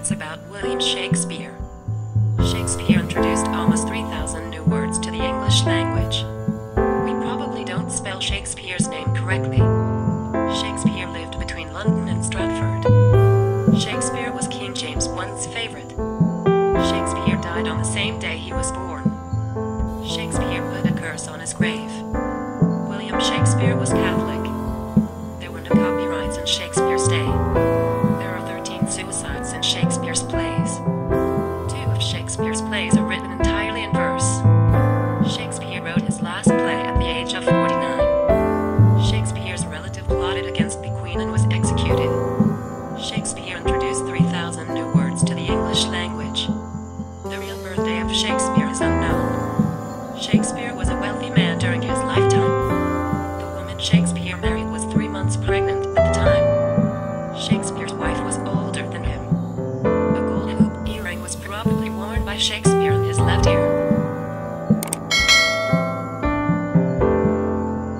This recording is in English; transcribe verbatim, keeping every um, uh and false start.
Facts about William Shakespeare. Shakespeare introduced almost three thousand new words to the English language. We probably don't spell Shakespeare's name correctly. Shakespeare lived between London and Stratford. Shakespeare was King James I's favorite. Shakespeare died on the same day he was born. Shakespeare put a curse on his grave. William Shakespeare was Catholic. There were no copyrights in Shakespeare's day. There are thirteen suicides in Shakespeare's plays. Two of Shakespeare's plays are written entirely in verse. Shakespeare wrote his last play at the age of forty-nine. Shakespeare's relative plotted against the Queen and was executed. Shakespeare introduced three thousand new words to the English language. The real birthday of Shakespeare is unknown. Shakespeare was a wealthy man during his lifetime. The woman Shakespeare married was three months pregnant at the time. Shakespeare's wife was older than him. A gold hoop earring was probably worn by Shakespeare in his left ear.